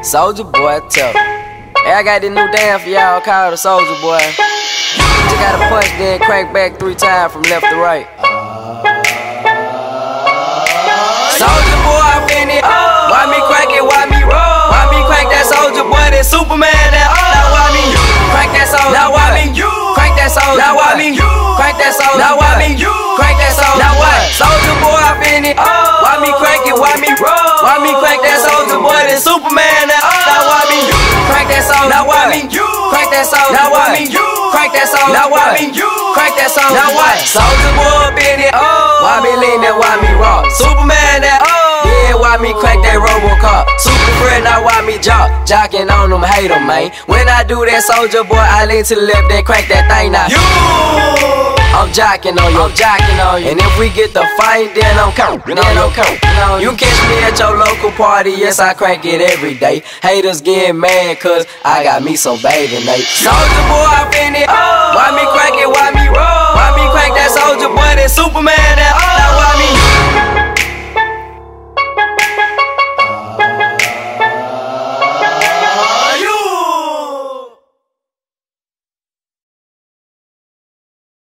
Soulja Boy tough. Hey, I got this new dance for y'all called the Soulja Boy. You gotta punch, then crank back 3 times from left to right. Soulja Boy, I finna. Why me crank it? Why me roll? Why me crank that Soulja Boy? That Superman that. Now why me crank that Soulja? Now why me crank that Soulja? Now why me crank that Soulja? Now why me crank that Soulja? Now what? Soulja Boy, I finna. Why me crank it? Why me roll? Why me crank that Soulja Boy? That Superman that. Now why me crank that Soulja? Now why me crank that Soulja? Now why me crank that Soulja? Now why me crank that Soulja? Now what? Soulja Boy up in it. Why me lean that? Why me rock? Superman that. Yeah, why me crank that Robocop? Super friend, now why me jocking on them, hate them, man. When I do that Soulja Boy, I lean to the left, then crank that thing now. I'm jocking on you, I'm jocking on you. And if we get the fight, then I'm coming, You catch me at your local party, yes, I crank it every day. Haters get mad, cause I got me some bathing Nate. Soulja Boy, I finna. Why me crank it, why me roll? Why me crank that Soulja Boy, that Superman that. Now why me